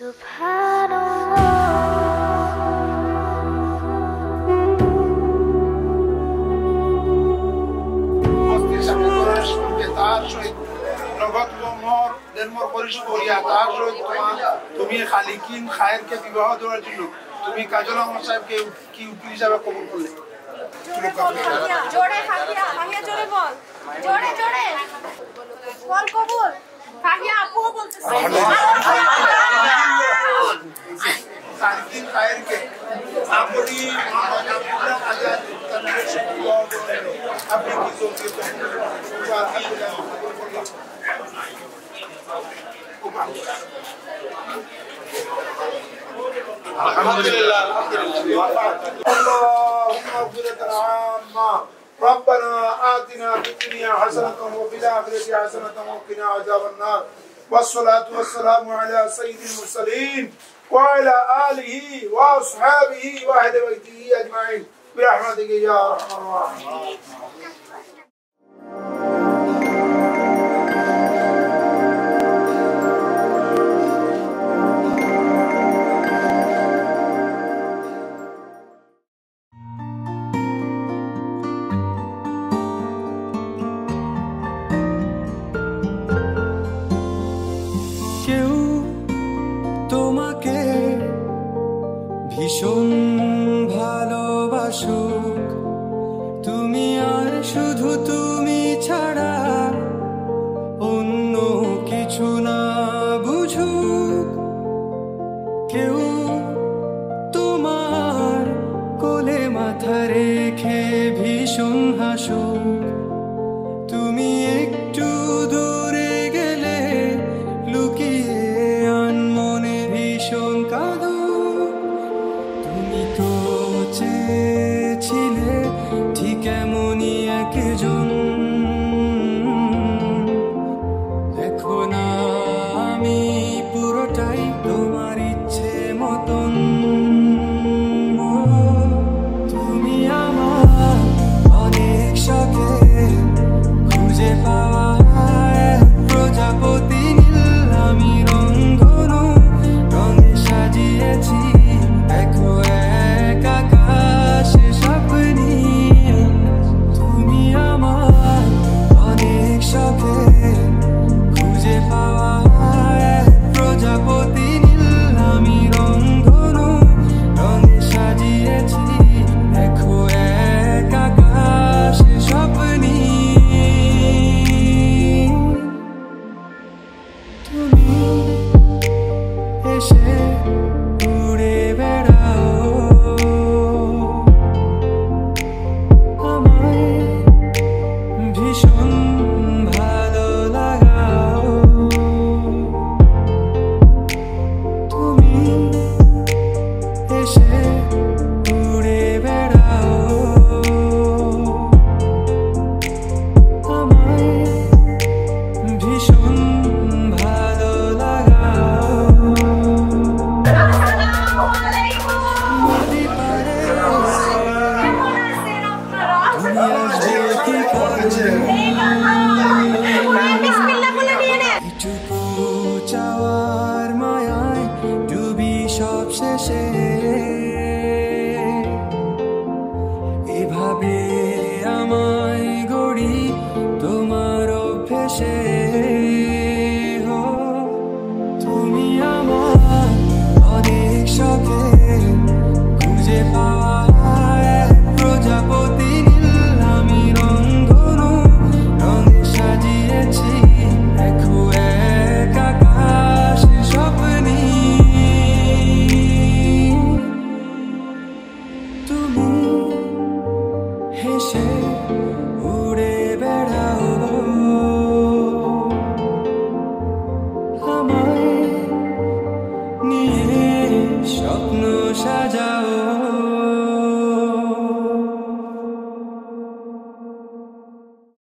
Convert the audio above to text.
তুমি খালিকিন খায়েরকে বিবাহ দেওয়ার জন্য তুমি কাজল আহমদ সাহেবকে কি উকিল হিসাবে কবুল করলে? জোরে ফাহিয়া, ফাহিয়া জোরে বল, জোরে জোরে বল কবুল। ফাহিয়া আপুও বলতেছে খালিকিন খায়েরকে আপনি আপনি কি চলছে? Alhamdulillah. اللهم اغفر عامة ربنا آتنا في الدنيا حسنة وفي الآخرة حسنة وقنا عذاب النار والصلاة والسلام على سيد المرسلين وعلى آله وأصحابه وأهل بيته أجمعين برحمتك يا أرحم الراحمين. ভীষণ ভালোবাসুক তুমি আর শুধু তুমি ছাড়া অন্য কিছু না বুঝুক কেউ তোমার কোলে মাথা রেখে ভীষণ হাসুক তুমি একটু দূরে গেলে লুকিয়ে আনমনে ভীষণ কাঁদো চেয়েছিলে ঠিক এমনই একজন দেখো না আমি পুরোটাই তোমার ইচ্ছে মতন তুমি আমার অনেক শখে খুঁজে পাওয়া প্রজাপতি নীল আমি রংধনু রঙে সাজিয়েছি দেখো খুঁজে পাওয়া প্রজাপতি নীল আমি রংধনু রঙে সাজিয়েছি দেখো এক আকাশ স্বপ্নী তুমি এসে উড়ে বেড়াও আমায় ভীষণ চাওয়ার মায়ায় ডুবি সব শেষে এভাবে আমায় গড়ি তোমার অভ্যেসে তুমি আমার অনেক শখে খুঁজে পাওয়া প্রজাপতি নীল আমি রংধনু রঙে সাজিয়েছি দেখো এক আকাশ স্বপ্নী তুমি হেসে উড়ে বেড়াও আমায় নিয়ে স্বপ্ন সাজা